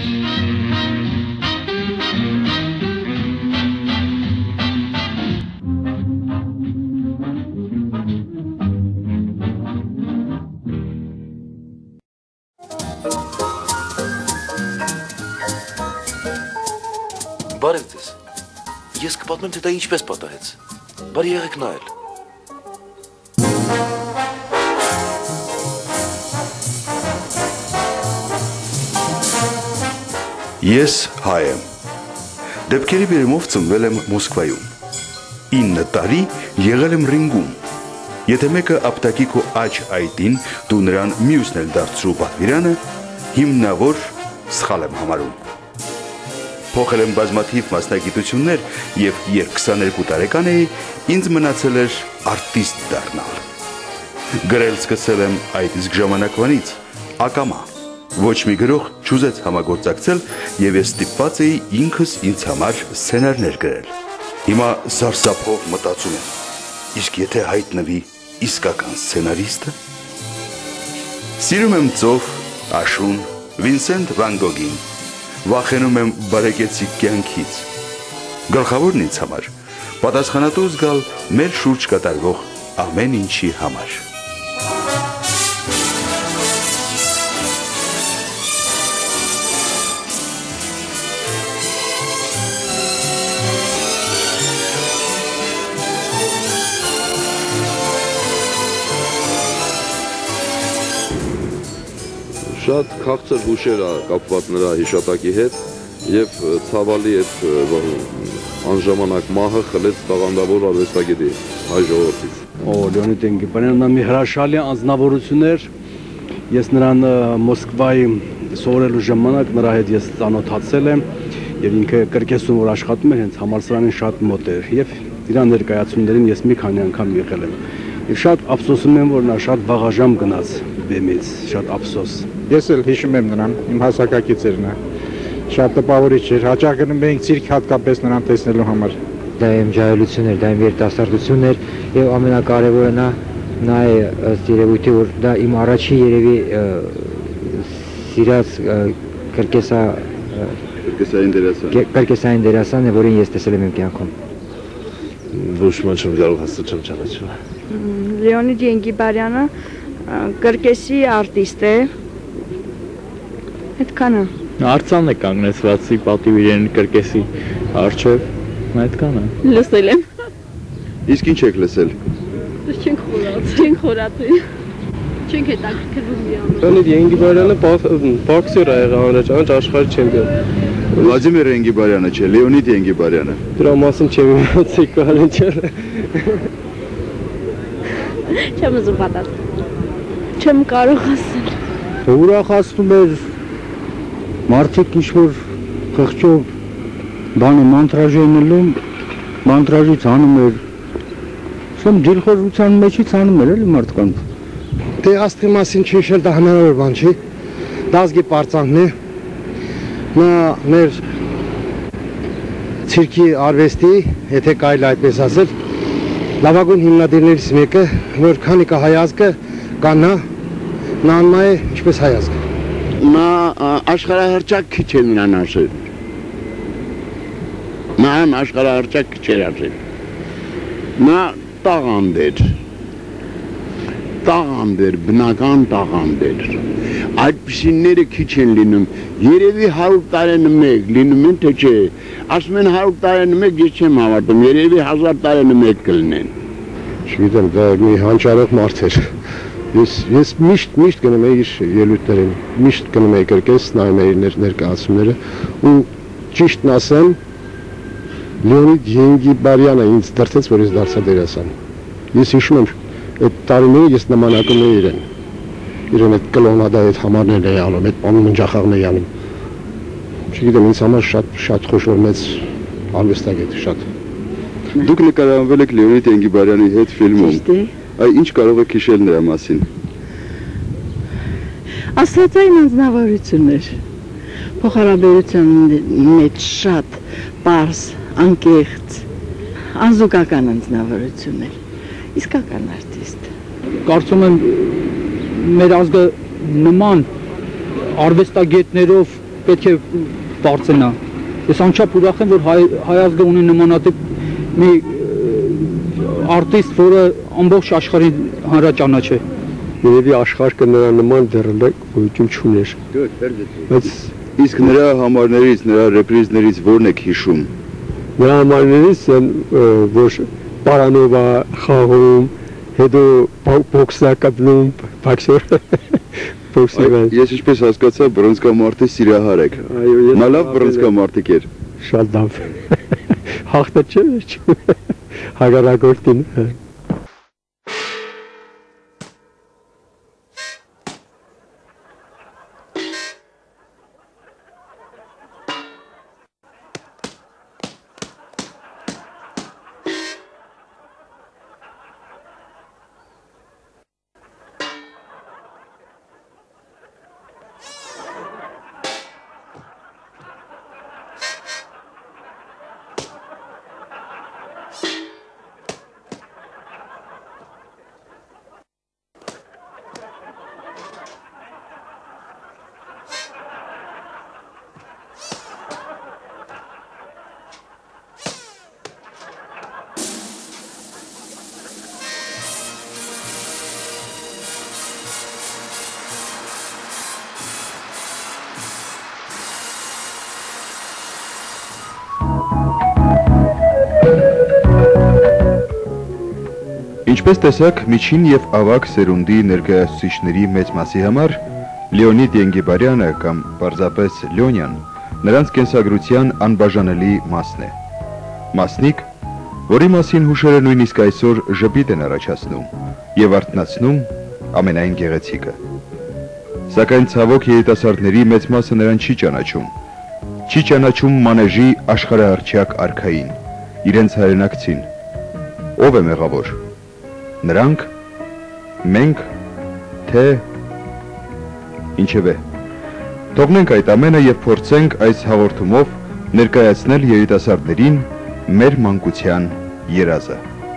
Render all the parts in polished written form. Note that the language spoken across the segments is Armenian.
Բարև ձեզ։ Ես կպատմեմ, թե դա ինչպես պատահեց։ Բարի եղեք նայել։ Ես հայ եմ։ Դեպքերի բերումով ծնվել եմ Մոսկվայում։ 9 տարի եղել եմ Ռինգում։ Եթե մեկը ապտակի քո աջ այտին, դու նրան մյուսն էլ դարձրու պատվիրանը, հիմնավոր սխալ եմ համարում։ Փոխել եմ բազմաթիվ մասնագիտություններ և երբ 22 տարեկան էի, ինձ մնացել էր արտիստ դառնալ։ Գրել սկսել եմ այդ իսկ ժամանակվանից, ակամա։ Ոչ մի գրող չուզեց համագործակցել և ես ստիպված էի ինքս ինձ համար սցենարներ գրել։ Հիմա սարսափով մտածում եմ, իսկ եթե հայտնվի իսկական սցենարիստը։ Սիրում եմ ծով, աշուն, Վինսենտ Վան Գոգին, վախենում եմ բարեկեցիկ կյանքից։ Գլխավորն ինձ համար պատասխանատու զգալ մեր շուրջ կատարվող ամեն ինչի համար։ Շատ քաղցր հուշեր է կապված նրա հիշատակի հետ և ցավալի այդ անժամանակ մահը խլեց տաղանդավոր արվեստագետի հայ ժողովրդից։ Լեոնիդ Էնգիբարյանն մի հրաշալի անձնավորություն էր։ Ես նրան Մոսկվայի սովորելու ժամանակ նրա հետ ես ծանոթացել եմ և ինքը կրկեսում որ աշխատում էր հենց համալսարանին շատ մոտ էր և իր ներկայացումներին ես մի քանի անգամ եղել եմ։ Եվ շատ ափսոսում եմ, որ նա շատ վաղաժամ գնաց բեմից, շատ ափսոս։ Ես էլ հիշում եմ նրան, իմ հասակակիցերն է, շատ տպավորիչ էր, հաճախ գնում էինք ցիրկ հատկապես նրան տեսնելու համար։ Դա իմ ջահելություն էր, դա իմ երիտասարդություն էր և ամենակարևորը նա է ըստ երևույթի, որ դա իմ առաջին երևի սիրած կրկեսային դերասան է, որին ես տեսել եմ իմ կյանքում։ Ոչ ման չեմ կարող հաստատ չեմ ճանաչում։ Լեոնիդ Էնգիբարյանը կրկեսի արտիստ է, այդքանը։ Արձան է կանգնեցվածի պատիվ իրեն կրկեսի արջև, այդքանը։ Լսել եմ։ Իսկ ինչ եք լսել։ Չենք խորացել։ Չենք հետաքրքրվում միանում։ Լեոնիդ Էնգիբարյանը բոքսեր է եղել անհրաժեշտ աշխարհի չեմպիոն։ Վլադիմիր Էնգիբարյանը չէ, Լեոնիդ Էնգիբարյանը։ Դրա մասին չեմ իմացել կարենչել։ Չեմ ուզում պատասխանել։ Չեմ կարող ասել։ Ուրախացնում էր մարդիկ ինչ-որ խղճով բանը մանտրաժ ենելում, մանտրաժից անում էր, սում դիլխորության մեջից անում էր էլի մարդկանց։ Դե աստղի մասին չիշել դա հնարավոր բան չի, դա ազգի պարծանքն է, նա մեր ցիրկի արվեստի, եթե կարելի այդպես ասել, լավագույն հիմնադիրներից մեկը, որ քանի կա հայ ազգը, կա նա անում է ինչպես հայ ազգը։ Նա աշխարհահռչակ քիչ է նրան ասել։ Նա աշխարհահռչակ քիչ էր ասել։ Նա տաղանդ էր, բնական տաղանդ էր։ Այդպիսիները քիչ են լինում։ Երևի 100 տարին մեկ լինում են, թե չէ։ Ասում են 100 տարին մեկ, ես չեմ հավատում, երևի 1000 տարին մեկ կլինեն։ Չգիտեմ, դա մի հանճարեղ մարդ էր։ Ես միշտ գնում էի իր ելույթներին, միշտ գնում էի կրկես, նայում էի ներկայացումները ու ճիշտն ասեմ, Լեոնիդ Էնգիբարյանը ինձ դրդեց, որ ես դարձա դերասան։ Ես հիշում եմ այդ տարիները ես նմանակում էի իրեն այդ կլոնադա այդ համարներն էի անում, այդ մնջախաղն էի անում։ Չգիտեմ, ինձ համար շատ խոշոր մեծ արվեստագետ, շատ։ Դուք նկարահանվել եք Լեոնիդ Էնգիբարյանի հետ ֆիլմում։ Ինչ կարող եք հիշել նրա մասին։ Աստվածային անձնավորություններ, փոխհարաբերության մեջ շատ պարզ, անկեղծ, անզուգական անձնավորություններ, իսկական արտիստ։ Կարծում եմ մեր ազգը նման արվեստագետներով պետք է բարձրանա։ Ես անչափ ուրախ եմ, որ հայ ազգը ունի նմանատիպ մի արտիստ, որը ամբողջ աշխարհին հանրաճանաչ է։ Երևի աշխարհը նրա նման դեռ գոյություն չուներ։ Բայց Իսկ նրա համարներից, նրա ռեպրիզներից ո՞րն եք հիշում։ Նրա համարներից են, որ պարանովա խաղում, հետո բոքսա կապնում, բոքսեր։ Ես ինչպես հասկացա, բռնցքամարտի սիրահար եք։ Նա լավ բռնցքամարտիկ էր։ Շատ լավ։ Հաղթը չէ։ Հագարագործին։ Ինչպես տեսակ, միջին եւ ավագ սերունդի ներկայացուցիչների մեծ մասի համար Լեոնիդ Ենգիբարյանը կամ պարզապես Լյոնյան նրանց կենսագրության անբաժանելի մասն է։ Մասնիկ, որի մասին հուշերը նույնիսկ այսօր ժպիտ են առաջացնում եւ արթնացնում ամենայն գեղեցիկը։ Սակայն ցավոք երիտասարդների մեծ մասը նրան չի ճանաչում։ Չի ճանաչում մանեժի աշխարհահռչակ արքային, իրենց հայրենակցին։ Ո՞վ է մեղավոր։ Նրանք, մենք, թե, ինչևէ, թողնենք այդ ամենը և փորձենք այս հաղորդումով ներկայացնել երիտասարդներին մեր մանկության երազը։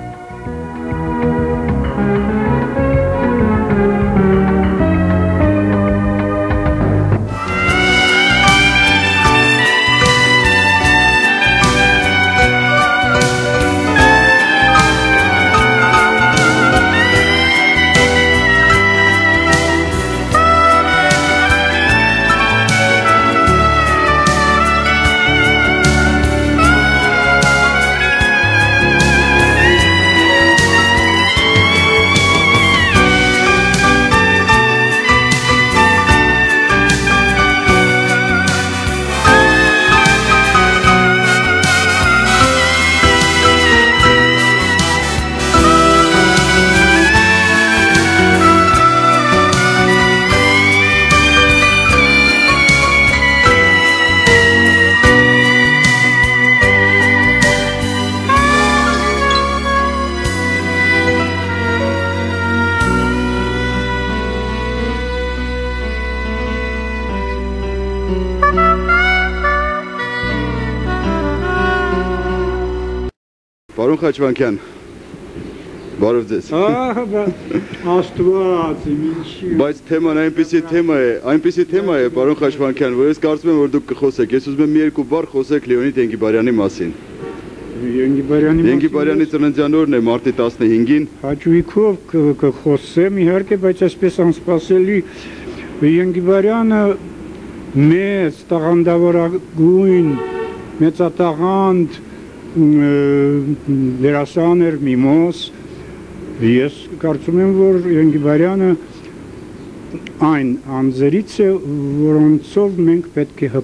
Պարոն Խաչվանքյան, բարև ձեզ։ Աստված, ինչի։ Բայց թեման այնպիսի թեմա է, պարոն Խաչվանքյան, որ ես կարծում եմ, որ դուք կխոսեք։ Ես ուզում եմ մի երկու բառ խոսեք Լեոնիդ Ենգիբարյանի մասին։ Ենգիբարյանի ծննդյան օրն է մարտի 15-ին։ Հաճույքով կխոսեմ, իհարկե, բայց այսպես անսպասելի Ենգիբարյանը մեծ տաղանդավորագույն, մեծատաղանդ դերասան էր, միմոս։ Ես կարծում եմ, որ Ենգիբարյանը այն անձերից է, որոնցով մենք պետք է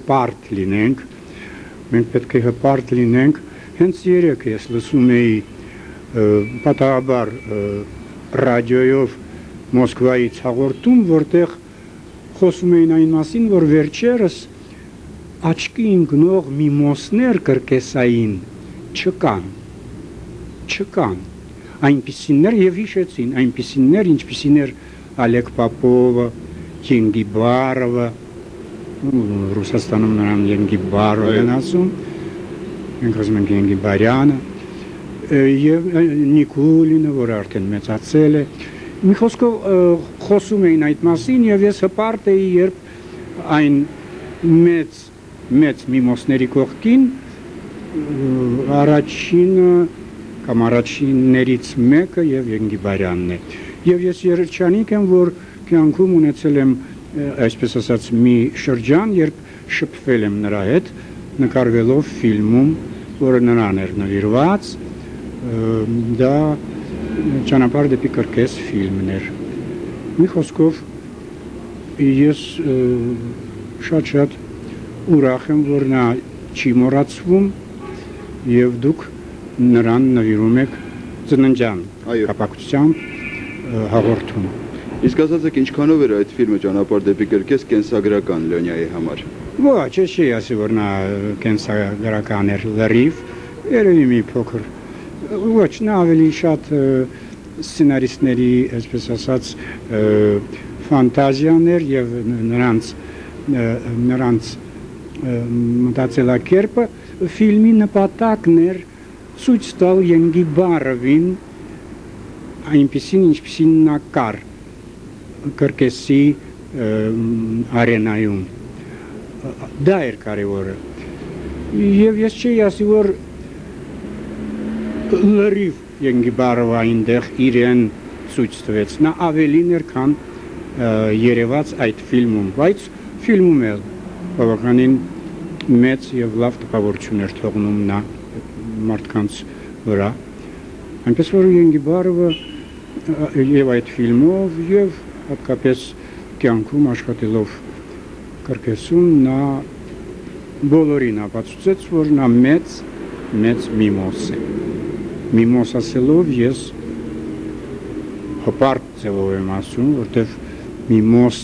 հպարտ լինենք, հենց երեկ ես լսում էի պատահաբար ռադիոյով Մոսկվայից հաղորդում, որտեղ խոսում էին այն մասին, որ վերջերս աչքի ընկնող միմոսներ կրկեսային չկան, այնպիսիներ և հիշեցին, այնպիսիներ, ինչպիսին էր Ալեկ Պապովը, Ենգիբարովը, Ռուսաստանում նրան Ենգիբարով են ասում, մենք ասում ենք Ենգիբարյանը, և Նիկուլինը, որ արդեն մեծացել է, մի խոսքով խոսում էին այդ մասին և ես հպարտ էի, երբ այն մեծ միմոսների կողքին առաջինը կամ առաջիններից մեկը եւ Ենգիբարյանն է։ Եվ ես երջանիկ եմ, որ կյանքում ունեցել եմ այսպես ասած մի շրջան, երբ շփվել եմ նրա հետ, նկարվելով ֆիլմում, որը նրան էր նվիրված, դա ճանապարհ դեպի կրկես ֆիլմն էր։ Մի խոսքով ես շատ ուրախ եմ, որ նա չի մոռացվում եւ դուք նրան նվիրում եք ծննդյան կապակցությամբ հաղորդում։ Իսկ ասած եք ինչքանով էր այդ ֆիլմը ճանապարհ դեպի կրկես կենսագրական Լեոնիայի համար։ Ոչ, չի ասի, որ նա կենսագրական էր լրիվ, երևի մի փոքր։ Ոչ, նա ավելի շատ սցենարիստների, այսպես ասած, ֆանտազիան էր եւ նրանց մտածելակերպը ֆիլմի նպատակն էր ցույց տալ Ենգիբարովին այնպիսին, ինչպիսին նա կար կրկեսի արենայում։ Դա էր կարևորը։ Եվ ես չի ասի, որ լրիվ Ենգիբարովը այնտեղ իրեն ցույց տվեց։ Նա ավելին էր, քան երևաց այդ ֆիլմում, բայց ֆիլմում էլ բավականին մեծ եւ լավ տպավորություն էր թողնում նա մարդկանց վրա։ Այնպես որ Ենգիբարովը եւ այդ ֆիլմով եւ հատկապես կյանքում աշխատելով կրկեսում նա բոլորին ապացուցեց, որ նա մեծ միմոս է։ Միմոս ասելով ես հպարտ ձևով եմ ասում, որտեվ միմոս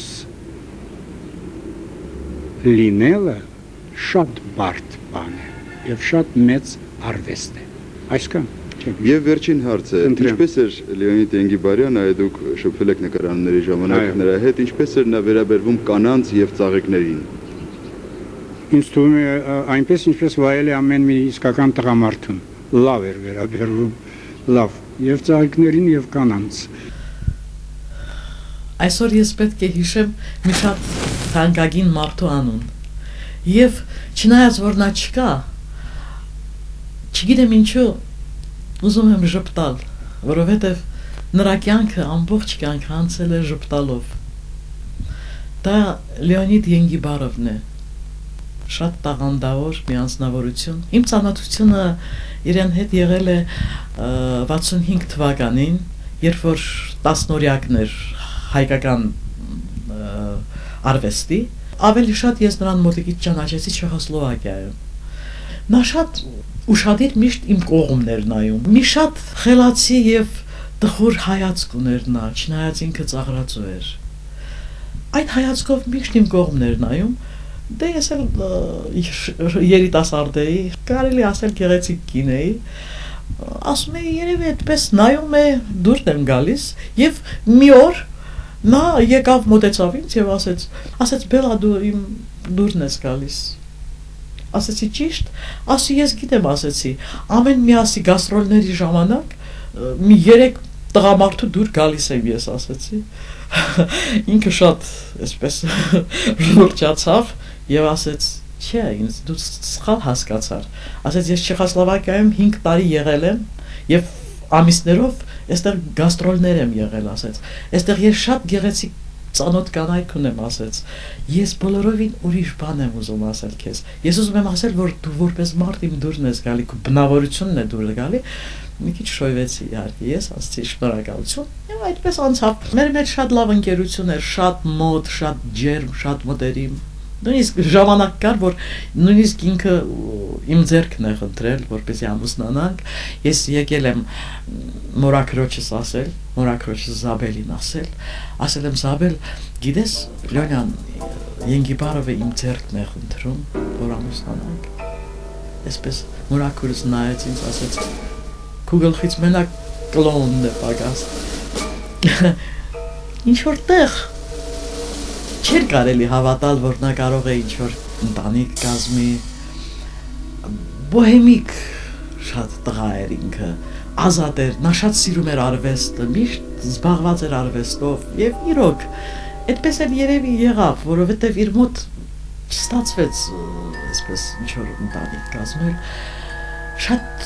լինելը շատ բարդ բան է եւ շատ մեծ արվեստ է։ Այսքան։ Եվ վերջին հարցը, ինչպես էր Լեոնիդ Ենգիբարյանը, այ դուք շփվել եք նկարանների ժամանակ նրա հետ, ինչպես էր նա վերաբերվում կանանց եւ ծաղիկներին։ Ինձ թվում է այնպես, ինչպես վայել է ամեն մի իսկական տղամարդուն, լավ էր վերաբերվում, լավ, եւ ծաղիկներին եւ կանանց։ Այսօր ես պետք է հիշեմ մի շատ թանկագին մարդու անուն։ Եվ չնայած որ նա չկա, չգիտեմ ինչու ուզում եմ ժպտալ, որովհետև նրա կյանքը ամբողջ կյանքը անցել է ժպտալով։ Դա Լեոնիդ Ենգիբարովն է, շատ տաղանդավոր մի անձնավորություն։ Իմ ծանոթությունը իրեն հետ եղել է 65 թվականին, երբ որ 10-օրյակն էր հայկական արվեստի, ավելի շատ ես նրան մոտիկից ճանաչեցի Չեխոսլովակիայում։ Նա շատ ուշադիր միշտ իմ կողմն էր նայում։ Մի շատ խելացի եւ տխուր հայացք ուներ նա, չնայած ինքը ծաղրածու էր։ Այդ հայացքով միշտ իմ կողմն էր նայում։ Դե ես էլ երիտասարդ էի, կարելի ասել գեղեցիկ կին էի։ Ասում էի երևի այդպես նայում է, դուրս եմ գալիս եւ մի օր նա եկավ մոտեցավ ինձ եւ ասեց Բելա դու իմ դուրն ես գալիս։ Ասեցի ճիշտ, ասի ես գիտեմ, ասեցի, ամեն մի ասի գաստրոլների ժամանակ մի 3 տղամարդու դուր գալիս եմ ես, ասեցի։ Ինքը շատ այսպես ժողջացավ եւ ասեց, չէ, ինձ դու սխալ հասկացար։ Ասեց ես Չեխոսլովակիայում 5 տարի եղել եմ եւ ամիսներով այստեղ գաստրոլներ եմ եղել, ասեց։ Այստեղ ես շատ գեղեցիկ ծանոթ կանայք ունեմ, ասեց։ Ես բոլորովին ուրիշ բան եմ ուզում ասել քեզ։ Ես ուզում եմ ասել, որ դու որպես մարդ իմ դուրն ես գալի, քո բնավորությունն է դուրս գալի։ Մի քիչ շոյվեցի իհարկե, ես ասացի շնորհակալություն։ Եվ այդպես անցավ։ Մեր մեջ շատ լավ ընկերություն էր, շատ մոտ, շատ ջերմ, շատ մտերիմ։ Նույնիսկ ժամանակ կար, որ նույնիսկ ինքը իմ ձեռքն է խնդրել, որպեսզի ամուսնանանք։ Ես եկել եմ մորաքրոջս ասել, մորաքրոջս Զաբելին ասել եմ Զաբել, գիտես, Լեոնյան Ենգիբարովը իմ ձեռքն է խնդրում, որ ամուսնանանք։ Այսպես մորաքրոջս նայեց ինձ, ասեց քո գլխից մենակ կլոնն է պակաս։ Ինչ որտեղ չէր կարելի հավատալ, որ նա կարող է ինչ-որ ընտանիք կազմի, բոհեմիկ շատ տղա էր ինքը, ազատ էր, նա շատ սիրում էր արվեստը, միշտ զբաղված էր արվեստով, և իրոք, այդպես էլ երևի եղավ, որովհետև իր մոտ չստացվեց այսպես ինչ որ ընտանիք կազմել, շատ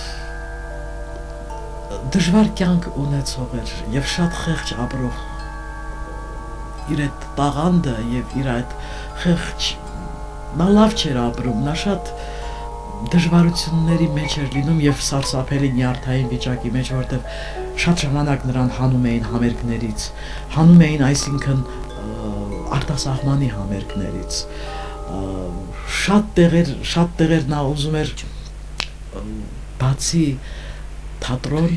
դժվար կյանք ունեցող էր եւ շատ խեղճ ապրող իր այդ տաղանդը եւ իր այդ խեղճ նա լավ չէր ապրում, նա շատ դժվարությունների մեջ էր լինում եւ սարսափելի նյարդային վիճակի մեջ, որտեղ շատ ժամանակ նրան հանում էին համերգներից, հանում էին այսինքն արտասահմանի համերգներից, շատ տեղեր նա ուզում էր բացի թատրոն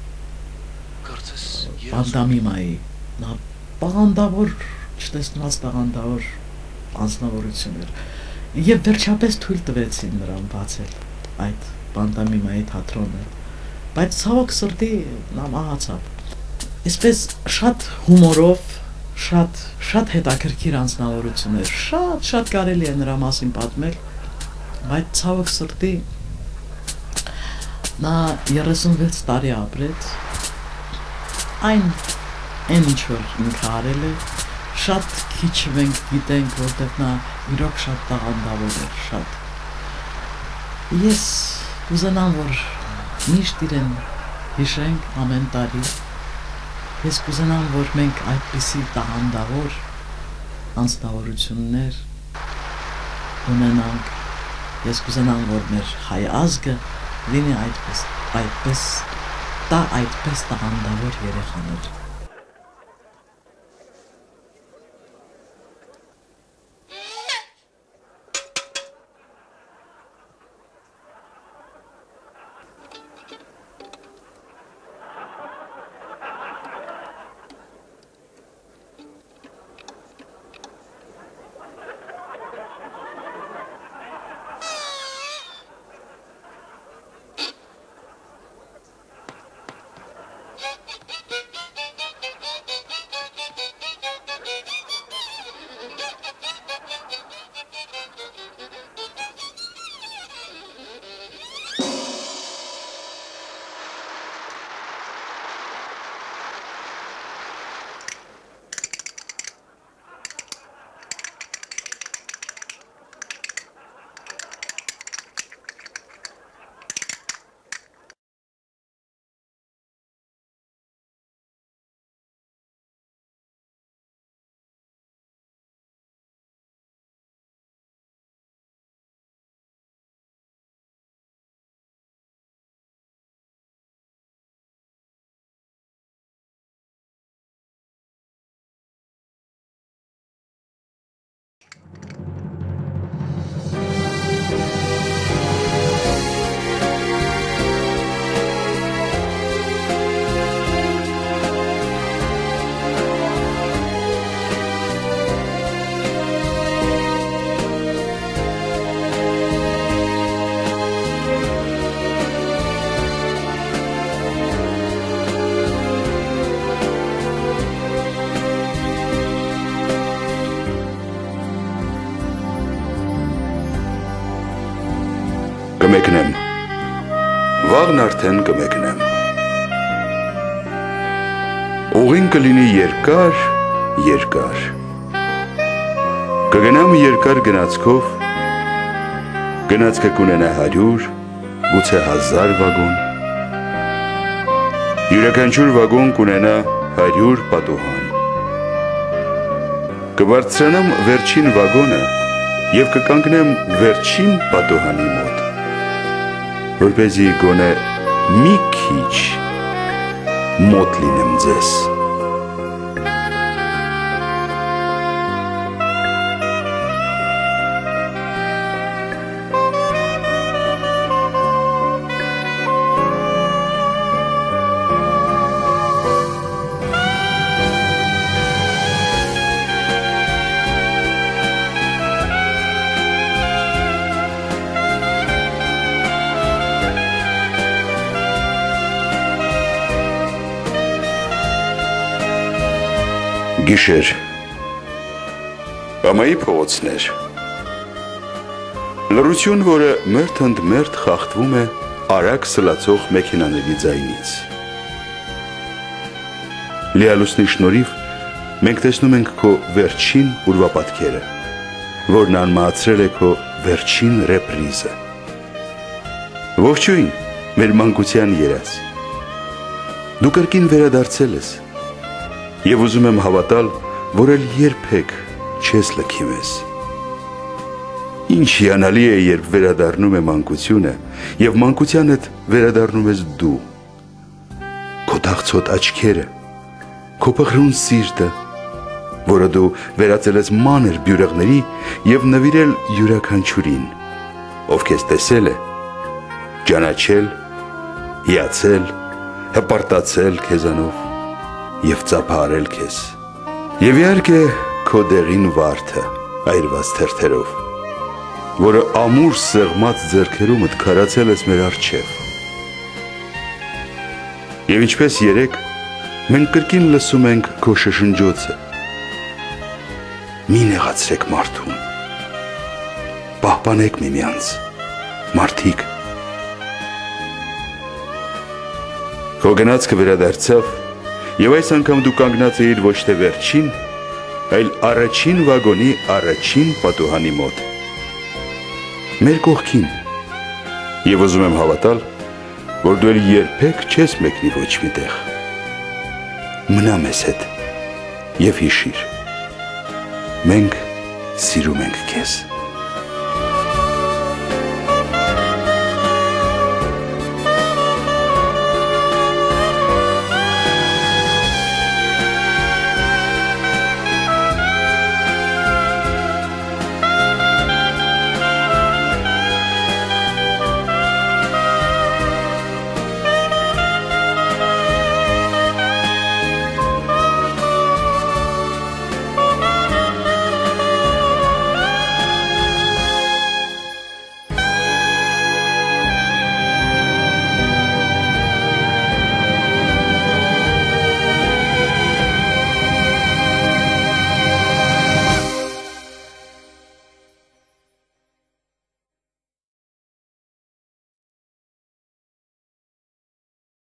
պանդամիմայի, նա տաղանդավոր, չտեսնված տաղանդավոր անձնավորություն էր եւ վերջապես թույլ տվեցին նրան բացել այդ պանդամիմայի թատրոնը, բայց ցավոք սրտի նա մահացավ։ Այսպես շատ հումորով, շատ հետաքրքիր անձնավորություն էր, շատ կարելի է նրա մասին պատմել, բայց ցավոք սրտի նա 36 տարի ապրեց, այն ինչ որ ինքը արել է, շատ քիչ մենք գիտենք, որտեղ նա իրոք շատ տաղանդավոր էր, շատ։ Ես կուզենամ, որ միշտ իրեն հիշենք ամեն տարի, ես կուզենամ, որ մենք այդպիսի տաղանդավոր անձնավորություններ ունենանք, ես կուզենամ, որ մեր հայ ազգը լինի այդպես տաղանդավոր երեխաներ։ Կմեկնեմ, վաղն արդեն կմեկնեմ, ուղին կլինի երկար, կգնամ երկար գնացքով, գնացքը կունենա 100, գուցե 1000 վագոն, յուրաքանչյուր վագոն կունենա 100 պատուհան, կբարձրանամ վերջին վագոնը և կկանգնեմ վերջին պատուհանի մոտ, որպեսզի գոնե մի քիչ մոտ լինեմ ձեզ։ Գիշեր, ամայի փողոցներ, լռություն, որը մերթ ընդ մերթ խախտվում է արագ սլացող մեքենաների ձայնից։ Լիալուսնի շնորհիվ մենք տեսնում ենք քո վերջին ուրվապատկերը, որն անմահացրել է քո վերջին ռեպրիզը։ Ողջույն, մեր մանկության երազ։ Դու կրկին վերադարձել ես, և ուզում եմ հավատալ, որ էլ երբեք չես լքի մեզ։ Ինչ հիանալի է, երբ վերադառնում է մանկությունը, և մանկության հետ վերադառնում ես դու։ Քո թախծոտ աչքերը, քո փխրուն սիրտը, որը դու վերածել ես մանր բյուրեղների և նվիրել յուրաքանչյուրին, ով քեզ տեսել է, ճանաչել, հիացել, հպարտացել քեզանով և ծափահարել քեզ։ Եվ իհարկե քո դեղին վարդը այրված թերթերով, որը ամուր սեղմած ձեռքերումդ քարացել ես մեր առջև։ Եվ ինչպես երեկ, մենք կրկին լսում ենք քո շշնջոցը. մի նեղացրեք մարդուն, պահպանեք միմյանց, մարդիկ։ Քո գնացքը վերադարձավ, և այս անգամ դու կանգնած էիր ոչ թե վերջին, այլ առաջին վագոնի առաջին պատուհանի մոտ, մեր կողքին, և ուզում եմ հավատալ, որ դու էլ երբեք չես մեկնի ոչ մի տեղ։ Մնա մեզ հետ և հիշիր, մենք սիրում ենք քեզ։